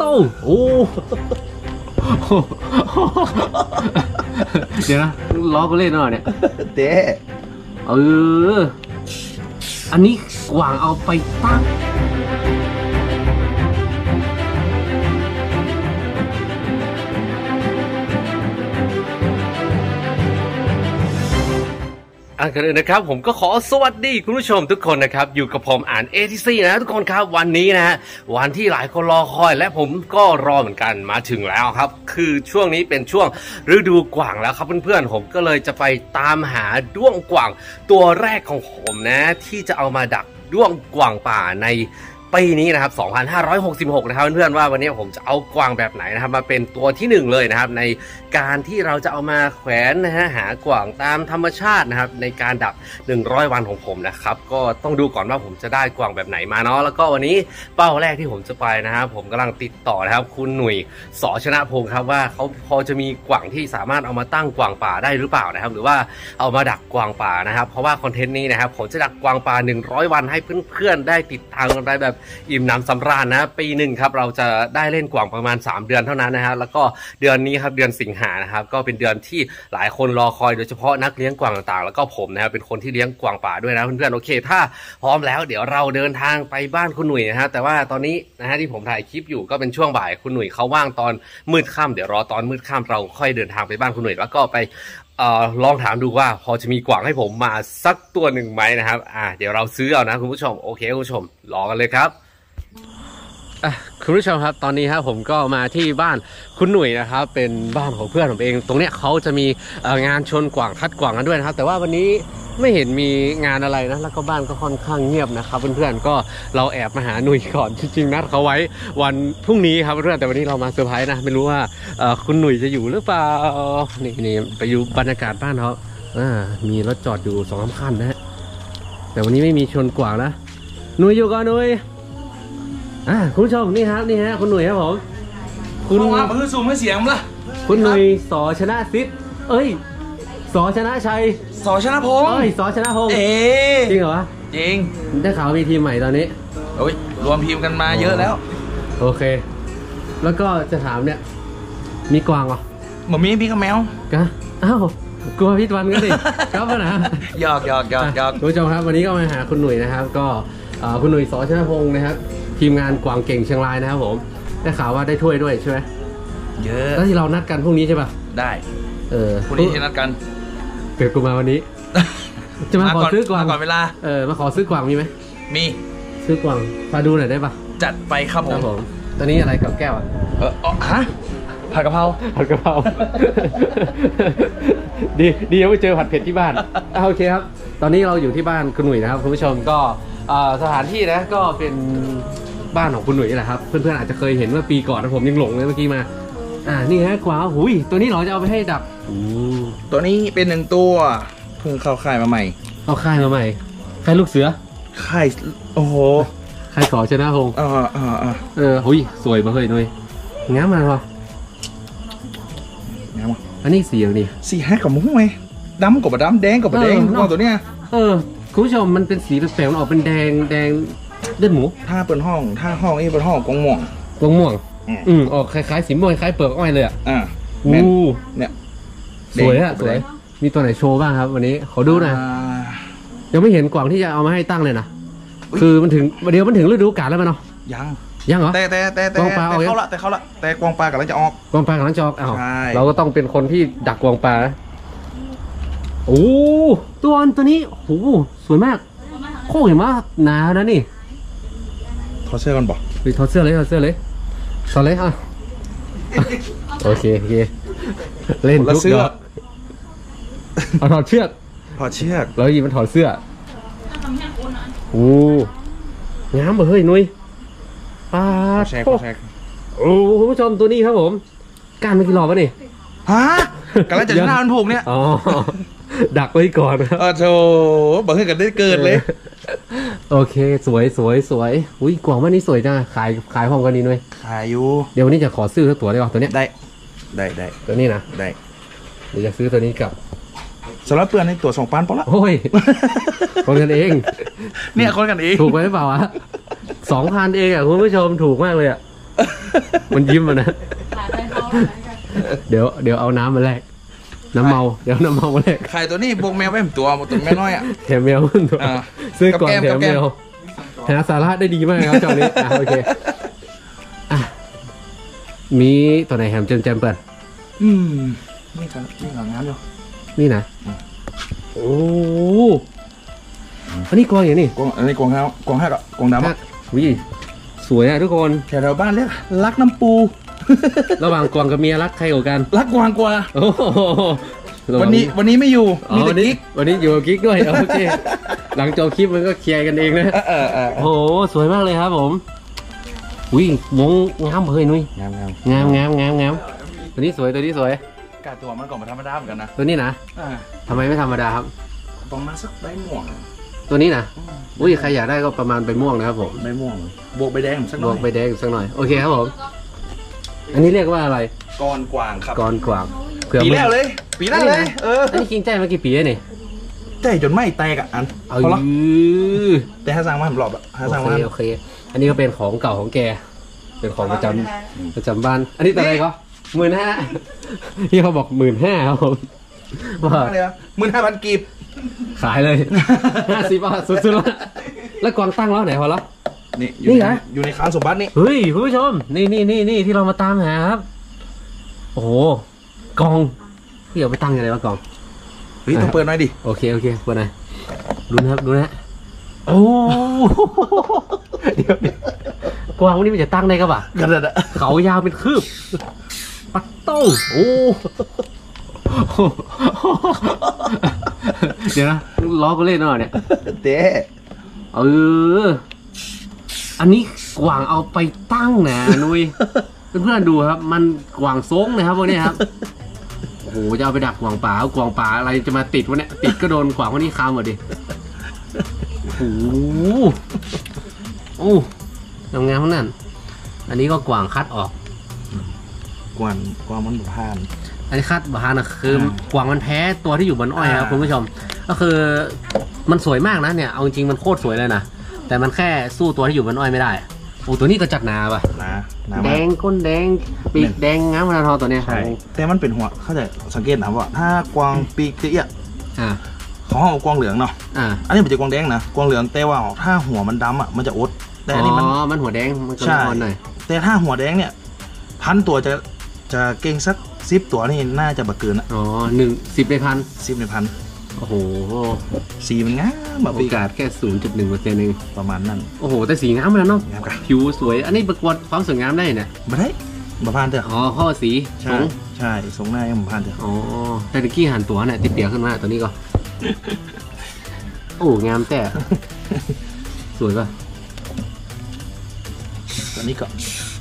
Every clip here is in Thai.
โอ้เดี๋ยวนะล้อกูเล่นหน่อยเนี่ยเด้อันนี้กวางเอาไปตั้งก่อนอื่นนะครับผมก็ขอสวัสดีคุณผู้ชมทุกคนนะครับอยู่กับผมอ่าน ATC นะทุกคนครับวันนี้นะวันที่หลายคนรอคอยและผมก็รอเหมือนกันมาถึงแล้วครับคือช่วงนี้เป็นช่วงฤดูกวางแล้วครับเพื่อนๆผมก็เลยจะไปตามหาด้วงกวางตัวแรกของผมนะที่จะเอามาดักด้วงกวางป่าในปีนี้นะครับ2566นะครับเพื่อนๆว่าวันนี้ผมจะเอากวางแบบไหนนะครับมาเป็นตัวที่1เลยนะครับในการที่เราจะเอามาแขวนนะฮะหากวางตามธรรมชาตินะครับในการดับ100วันของผมนะครับก็ต้องดูก่อนว่าผมจะได้กวางแบบไหนมาเนาะแล้วก็วันนี้เป้าแรกที่ผมจะไปนะครับผมกำลังติดต่อนะครับคุณหนุ่ยสชนะพงศ์ครับว่าเขาพอจะมีกวางที่สามารถเอามาตั้งกวางป่าได้หรือเปล่านะครับหรือว่าเอามาดักกวางป่านะครับเพราะว่าคอนเทนต์นี้นะครับผมจะดักกวางป่า100วันให้เพื่อนๆได้ติดตามกันไปแบบอิ่มหนำสำราญนะปีหนึ่งครับเราจะได้เล่นกวางประมาณ3เดือนเท่านั้นนะฮะแล้วก็เดือนนี้ครับเดือนสิงหานะครับก็เป็นเดือนที่หลายคนรอคอยโดยเฉพาะนักเลี้ยงกวางต่างๆแล้วก็ผมนะครับเป็นคนที่เลี้ยงกวางป่าด้วยนะเพื่อนๆโอเคถ้าพร้อมแล้วเดี๋ยวเราเดินทางไปบ้านคุณหนุ่ยนะฮะแต่ว่าตอนนี้นะฮะที่ผมถ่ายคลิปอยู่ก็เป็นช่วงบ่ายคุณหนุ่ยเขาว่างตอนมืดค่ำเดี๋ยวรอตอนมืดค่ำเราค่อยเดินทางไปบ้านคุณหนุ่ยแล้วก็ไปลองถามดูว่าพอจะมีกวางให้ผมมาสักตัวหนึ่งไหมนะครับเดี๋ยวเราซื้อเอานะคุณผู้ชมโอเคคุณผู้ชมรอกันเลยครับคุณผู้ชมครับตอนนี้ครับผมก็มาที่บ้านคุณหนุ่ยนะครับเป็นบ้านของเพื่อนผมเองตรงเนี้ยเขาจะมีงานชนกวางคัดกวางกันด้วยนะครับแต่ว่าวันนี้ไม่เห็นมีงานอะไรนะแล้วก็บ้านก็ค่อนข้างเงียบนะครับเพื่อนๆก็เราแอบมาหาหนุ่ยก่อนจริงๆนัดเขาไว้วันพรุ่งนี้ครับเพื่อนแต่วันนี้เรามาเซอร์ไพรส์นะไม่รู้ว่าคุณหนุ่ยจะอยู่หรือเปล่านี่ไปอยู่บรรยากาศบ้านเขามีรถจอดอยู่2-3 คันนะฮะแต่วันนี้ไม่มีชนกวางนะหนุ่ยอยู่ก่อนหนุ่ยคุณผู้ชมนี่ฮะคุณหนุ่ยครับผมคุณมาเพื่อซูมให้เสียงล่ะคุณหนุ่ยสชนะซิดสชนะชัยสชนะพงศ์สชนะพงศ์จริงเหรอจริงได้ข่าวมีทีมใหม่ตอนนี้รวมทีมกันมาเยอะแล้วโอเคแล้วก็จะถามเนี่ยมีกวางเหรอมีพี่กับแมวกะกลัวพี่วันก็ดิครับนะหยอกคุณผู้ชมครับวันนี้ก็มาหาคุณหนุ่ยนะครับก็คุณหนุ่ยสชนะพงศ์นะครับทีมงานกวางเก่งเชียงรายนะครับผมได้ข่าวว่าได้ถ้วยด้วยใช่ไหมเยอะแล้วที่เรานัดกันพรุ่งนี้ใช่ป่ะได้พรุ่งนี้ที่นัดกันเกิดกูมาวันนี้จะมาขอซื้อกวางก่อนเวลามาขอซื้อกวางมีไหมมีซื้อกวางมาดูหน่อยได้ป่ะจัดไปครับผมตอนนี้อะไรกับแก้วฮะผัดกะเพราดียังไม่เจอผัดเผ็ดที่บ้านโอเคครับตอนนี้เราอยู่ที่บ้านคุณหนุ่ยนะครับคุณผู้ชมก็สถานที่นะก็เป็นบ้านของคุณหนุ่ยแหละครับเพื่อนๆอาจจะเคยเห็นเมื่อปีก่อนนะผมยังหลงเลยเมื่อกี้มานี่ฮะกวางหุยตัวนี้เราจะเอาไปให้ดับตัวนี้เป็น1ตัวเพิ่งเข้าค่ายมาใหม่ค่ายลูกเสือค่ายโอ้โหค่ายสอชนะพงศ์หุยสวยมาเฮ้ยหนุ่ยงามมากเหรองามอันนี้สีอย่างนี้สีแฮกกับมุ้งไหมดำกับดำแดงกับแดงทุกตัวเนี้ยคุณผู้ชมมันเป็นสีแปลกๆออกเป็นแดงเลือดหมูถ้าเปิดห้องนี่เปิดห้องกงม่วงออกคล้ายๆสีม่วงคล้ายเปลือกอ้อยเลยเนี่ยสวยมีตัวไหนโชว์บ้างครับวันนี้ขอดูหน่อยยังไม่เห็นกวางที่จะเอามาให้ตั้งเลยนะคือมันถึงฤดูกาลแล้วมั้ยเนาะยังเหรอแต่กวางปลาเข้าละแต่กวางปลากำลังจะออกเราก็ต้องเป็นคนที่ดักกวางปลาตัวนี้สวยมากโค้งเห็นว่าหนานะนี่ถอดเสื้อกันบอกถอดเสื้อเลยโอเคเล่นทุกดอกถอดเชือกแล้วยิงมันถอดเสื้องามเฮ้ยนุ้ยปลาแชกคุณผู้ชมตัวนี้ครับผมการไม่กี่รอบวะนี่กำลังจะหน้ามันผูกเนี่ยดักไว้ก่อนครับโธ่บอกให้กันได้เกินเลยโอเคสวยอุ้ยกวางว่านี่สวยนะขายพร้อมกันนี่ด้วยขายอยู่เดี๋ยววันนี้จะขอซื้อตัวได้ป่ะตัวนี้ได้ตัวนี้นะได้เดี๋ยวจะซื้อตัวนี้กับสำหรับเพื่อนในตัว2,000พอละโอ้ยคนกันเองเนี่ยคนกันเองถูกไปหรือเปล่า2,000เองคุณผู้ชมถูกมากเลยมันยิ้มมานะเดี๋ยวเอาน้ำมาแลกน้ำเมาเดี๋ยวน้ำเมามาแลกไข่ตัวนี้บวกแมวไปตัวหมดตัวแม่น้อยอ่ะแถมแมวตัวซื้อก่อนแถมแมวหาสาระได้ดีมากครับจอนี้โอเคมีตัวไหนแฮมแจมเปิดนี่ของงานอยู่นี่นะโอ้อันนี้กวางอย่างนี้อันนี้กวางห้ากับกวางดำวิสวยอะทุกคนแถวบ้านเรียกรักน้ำปูระหว่างกวางกับเมียรักใครกว่ากันรักกวางกว่าวันนี้ไม่อยู่มีแต่กิ๊กวันนี้อยู่กับกิ๊กด้วยโอเคหลังจบคลิปมันก็เคลียร์กันเองนะโอ้โหสวยมากเลยครับผมวิ่งมงงามเฮ้ยนุ้ยงามตัวนี้สวยกาตัวมันก่อนมาธรรมดาเหมือนกันนะตัวนี้นะทำไมไม่ธรรมดาครับประมาณสักใบม่วงตัวนี้นะอุ้ยใครอยากได้ก็ประมาณใบม่วงนะครับผมใบม่วงบวกใบแดงสักหน่อยบวกใบแดงสักหน่อยโอเคครับผมอันนี้เรียกว่าอะไรกรกวางครับกรกวางปีแล้วเลยอันนี้กินใจมากี่ปีนี่ใจจนไม่แตกอ่ะอันเอาละแต่ถ้าสร้างมาผมหลอบอ่ะถ้าสร้างมาโอเคอันนี้ก็เป็นของเก่าของแกเป็นของประจำบ้านอันนี้ตัวอะไรก็15,000ที่เขาบอก15,000ครับผมว่า15,000 กีบขายเลย50 บาทสุดๆแล้วกวางตั้งแล้วไหนพอแล้วนี่นะอยู่ในคลังสมบัตินี่เฮ้ยคุณผู้ชมนี่ที่เรามาตามหาครับโอ้โหกองพี่เอาไปตั้งยังไงวะกองเฮ้ยต้องเปิดหน่อยดิโอเคเปิดหน่อยดูนะครับดูนะโอ้เดี๋ยวกวางวันนี้มันจะตั้งได้ก็ปะกันเลยอะเขายาวเป็นคืบปัดโต้โอ้เดี๋ยวนะล้อก็เล่นหน่อยเนี่ยเต้อันนี้กวางเอาไปตั้งนะนุ้ยเพื่อนๆดูครับมันกวางซงนะครับพวกนี้ครับโอ้โหจะเอาไปดักกวางป่อะไรจะมาติดวะเนี่ยติดก็โดนกวางพวกนี้คำหมดดิโอ้งามๆนั่นอันนี้ก็กวางคัดออกกวางมันบุพานอันนี้คัดบุพานนะคือกวางมันแพ้ตัวที่อยู่บนอ้อยครับคุณผู้ชมก็คือมันสวยมากนะเนี่ยเอาจริงมันโคตรสวยเลยนะแต่มันแค่สู้ตัวที่อยู่บนอ้อยไม่ได้โอ้ตัวนี้ก็จัดหนาป่ะแดงก้นแดงปีกแดงงามขนาดทอตัวเนี้ยใช่แต่มันเป็นหัวเข้าใจสังเกตนะว่าถ้ากวางปีกเตี้ยของห้องกวางเหลืองเนาะอันนี้มันจะกวางแดงนะกวางเหลืองแต่ว่าถ้าหัวมันดำอ่ะมันจะอดแต่อันนี้มันหัวแดงมันก็อ่อนหน่อยแต่ถ้าหัวแดงเนี่ย1,000 ตัวจะเก่งสัก10 ตัวนี่น่าจะบักเกินอ่ะ 10 ใน 1,000 โอ้โหสีมันงามแบบโอกาสแค่ 0.1% เองประมาณนั้นโอ้โหแต่สีงามเลยเนาะผิวสวยอันนี้ประกวดความสวยงามได้เนี่ยไม่ได้มาพานเถอะข้อสีใช่ทรงหน้ายังมาพานเถอะแต่ตะกี้หันตัวเนี่ยติดเปียกขึ้นมาตัวนี้ก็โอ้งามแต่สวยป่ะตัวนี้ก็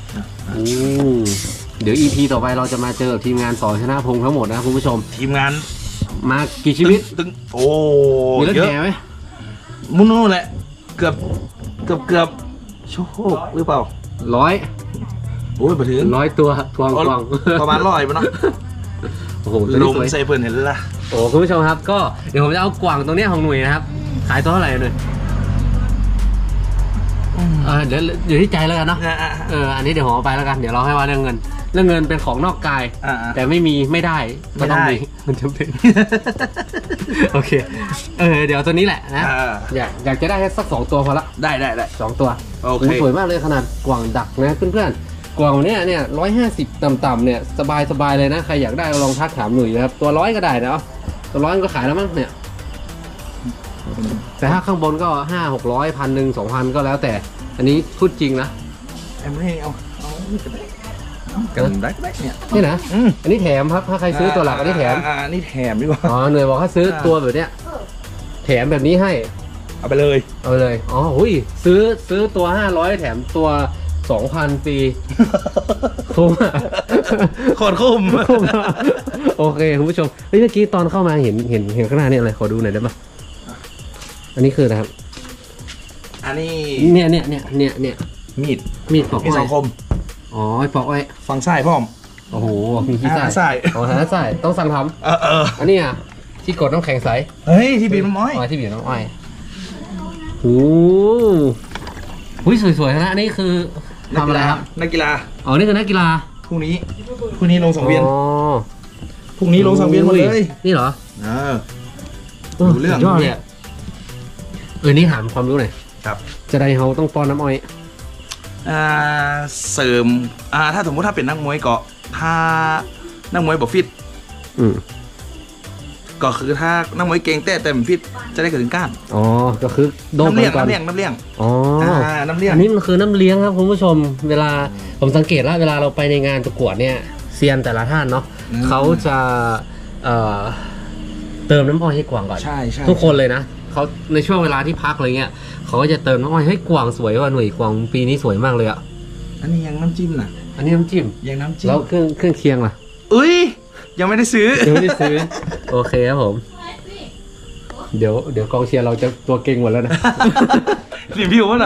เดี๋ยว EP ต่อไปเราจะมาเจอทีมงานสอนชนะพงทั้งหมดนะคุณผู้ชมทีมงานมากี่ชีวิตโอ้มีรถแห่ไหมมุนแหละเกือบโชคหรือเปล่า 100 โอ้ยไปถึง 100 ตัวกวางประมาณ100ป่ะเนาะโอ้โหลงใส่เพื่อนเห็นละโอ้คุณผู้ชมครับก็เดี๋ยวผมจะเอากวางตรงนี้ของหนุ่ยนะครับขายตัวเท่าไหร่หนุ่ยเดี๋ยวอยู่ที่ใจแล้วกันเนาะอันนี้เดี๋ยวผมเอาไปแล้วกันเดี๋ยวเราให้ว่าเรื่องเงินเป็นของนอกกายแต่ไม่ได้ก็ต้องมีมันจำเป็นโอเคเดี๋ยวตัวนี้แหละนะอยากจะได้แค่สัก2 ตัวพอละได้ 2 ตัวโอเคสวยมากเลยขนาดกวางดักนะเพื่อนๆกวางเนี่ย150ต่ำๆเนี่ยสบายเลยนะใครอยากได้ลองทักถามหนุ่ยนะครับตัว100ก็ได้นะตัว100ก็ขายแล้วมั้งเนี่ยแต่ถ้าข้างบนก็500-600 1,000 2,000ก็แล้วแต่อันนี้พูดจริงนะไม่เอากันได้เนี่ยนี่นะอันนี้แถมครับถ้าใครซื้อตัวหลักอันนี้แถมนี่แถมดีกว่าเหนื่อยบอกถ้าซื้อตัวแบบเนี้ยแถมแบบนี้ให้เอาไปเลยหุ้ยซื้อตัว500แถมตัว 2,000 ปีคุ้มโคตรคุ้มโอเคคุณผู้ชมเมื่อกี้ตอนเข้ามาเห็นข้างหน้านี่อะไรขอดูหน่อยได้ไหมอันนี้คืออะไรครับอันนี้เนี่ยมีดปอกอ้อยสังคมปอกอ้อยฟังไส้พ่อมโอ้โหมีขี้ไส้หาไส้ต้องสั่งทำอันนี้อ่ะที่กดน้ำแข็งใสเฮ้ยที่บีบน้ำอ้อยที่บีบน้ำอ้อยโอ้โหสวยๆนะอันนี้คือทำอะไรครับนักกีฬาอ๋อนี่คือนักกีฬาพรุ่งนี้ลงสังเวียนพรุ่งนี้ลงสังเวียนหมดเลยนี่เหรอดูเรื่องยอดเลยนี่ถามความรู้หน่อยครับจะได้เขาต้องป้อนน้ำอ้อยเสริมถ้าสมมติถ้าเป็นนักมวยก็ถ้านักมวยบอกฟิตก็คือถ้านักมวยเก่งแต่เป็นฟิตจะได้เกิดถึงก้านอ๋อก็คือน้ำเลี้ยงอ๋อน้ำเลี้ยงอันนี้มันคือน้ำเลี้ยงครับคุณผู้ชมเวลาผมสังเกตแล้วเวลาเราไปในงานประกวดเนี่ยเซียนแต่ละท่านเนาะเขาจะเติมน้ำอ้อยให้กวางก่อนใช่ทุกคนเลยนะเขาในช่วงเวลาที่พักอะไรเงี้ยเขาก็จะเติมน้ำอ้อยให้กวางสวยว่าหน่วยกวางปีนี้สวยมากเลยอ่ะอันนี้ยังน้ำจิ้มนะอันนี้น้ำจิ้มยังน้ำจิ้มแล้วเครื่องเคียงล่ะยังไม่ได้ซื้อโอเคครับผมเดี๋ยวกองเชียร์เราจะตัวเก่งหมดแล้วนะรีวิววะน่ะ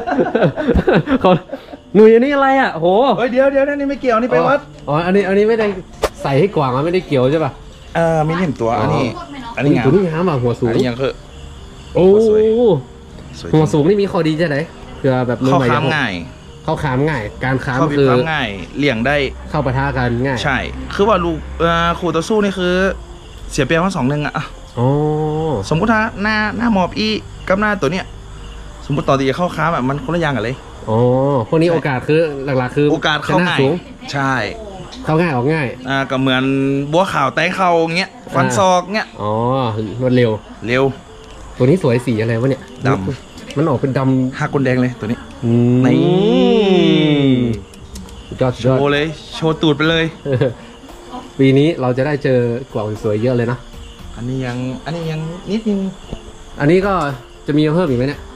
หนุ่ยอันนี้อะไรอ่ะโหเดี๋ยวนี่ไม่เกี่ยวนี่ไปวัดอ๋ออันนี้ไม่ได้ใส่ให้กวางไม่ได้เกี่ยวใช่ป่ะไม่เห็นตัวอันนี้งามตัวนี้งามอ่ะหัวสูงยังคือโอ้หัวสูงนี่มีข้อดีจะไหนคือแบบเข้าค้ามง่ายการค้ามคือง่ายเลี่ยงได้เข้าปะทะกันง่ายใช่คือว่าลูกคู่ต่อสู้นี่คือเสียเปรียบว่า2-1อ่ะสมมุติถ้าหน้าหมอบอีกับหน้าตัวเนี้ยสมมติต่อตีเข้าค้าแบบมันคนละอย่างกันเลยพวกนี้โอกาสคือหลักๆคือโอกาสเข้าง่ายใช่เข้าง่ายออกง่ายก็เหมือนบัวขาวแตงเข่าเงี้ยฟันศอกเงี้ยรวดเร็วตัวนี้สวยสีอะไรวะเนี่ยดำมันออกเป็นดำหักกลแดงเลยตัวนี้นี่โชว์เลยโชว์ตูดไปเลยปีนี้เราจะได้เจอกวางสวยเยอะเลยนะอันนี้ยังนิดนึงอันนี้ก็จะมีเพิ่มอีกไหมเนี่ย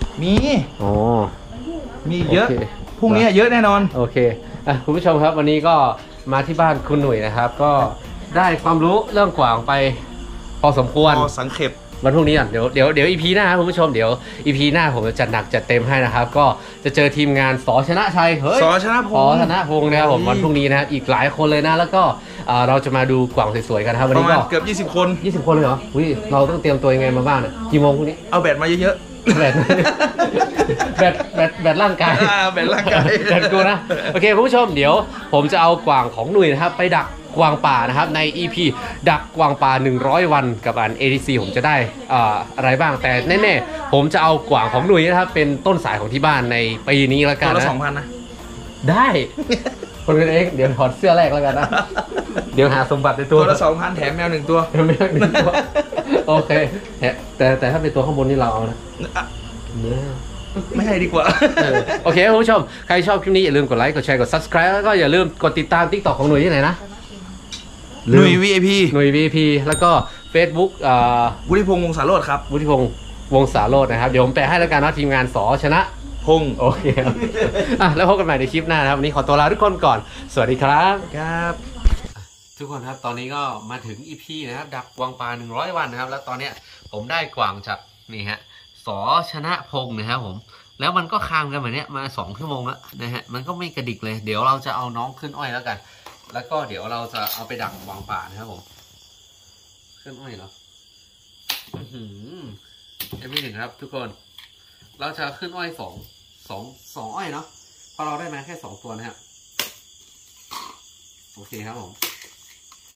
มีเยอะพรุ่งนี้เยอะแน่นอนโอเคคุณผู้ชมครับวันนี้ก็มาที่บ้านคุณหนุ่ยนะครับก็ได้ความรู้เรื่องกวางไปพอสมควรสังเขปวันพรุ่งนี้อ่ะเดี๋ยวอีพีหน้าคุณผู้ชมเดี๋ยวอีพีหน้าผมจะจัดหนักจัดเต็มให้นะครับก็จะเจอทีมงานสชนะชัยสชนะพงษ์นะครับผมวันพรุ่งนี้นะครับอีกหลายคนเลยนะแล้วก็เราจะมาดูกวางสวยๆกันครับวันนี้ก็เกือบ20 คนเลยเหรอเราต้องเตรียมตัวยังไงมาบ้างเนี่ยกี่โมงพรุ่งนี้เอาแบตมาเยอะๆแบตร่างกายแบตกูนะโอเคคุณผู้ชมเดี๋ยวผมจะเอากวางของหนุ่ยนะครับไปดักกวางป่านะครับใน EP ดักกวางป่า100 วันกับอัน ATC ผมจะได้อะไรบ้างแต่แน่ๆผมจะเอากวางของหนุ่ยนะครับเป็นต้นสายของที่บ้านในปีนี้แล้วกันนะตัวละ 2,000 นะได้คนกันเองเดี๋ยวถอดเสื้อแรกแล้วกันนะเดี๋ยวหาสมบัติในตัวละ 2,000 แถมแมว1 ตัวโอเคแต่ถ้าเป็นตัวข้างบนนี่เราเอานะไม่ให้ดีกว่าโอเคคุณผู้ชมใครชอบคลิปนี้อย่าลืมกดไลค์กดแชร์กด Subscribe แล้วก็อย่าลืมกดติดตาม TikTok ของหนุ่ยที่ไหนนะหนุ่ย VIP แล้วก็ Facebook วุฒิพงษ์วงศาโรจน์ครับวุฒิพงษ์วงศาโรจน์นะครับเดี๋ยวผมแปลให้แล้วกันนะทีมงานสชนะพงษ์โอเคแล้วพบกันใหม่ในคลิปหน้านะครับวันนี้ขอตัวลาทุกคนก่อนสวัสดีครับทุกคนครับตอนนี้ก็มาถึง EP นะครับดักกวางป่า100 วันนะครับแล้วตอนนี้ผมได้กวางจากนี่ฮะสชนะพงษ์นะครับผมแล้วมันก็ค้างกันแบบนี้มา2 ชั่วโมงแล้วนะฮะมันก็ไม่กระดิกเลยเดี๋ยวเราจะเอาน้องขึ้นอ้อยแล้วกันแล้วก็เดี๋ยวเราจะเอาไปดักกวางป่านะครับผมขึ้นอ้อยเหรอยังไม่ถึงครับทุกคนเราจะขึ้นอ้อยสองอ้อยเนาะพอเราได้มาแค่2 ตัวนะครับโอเคครับผม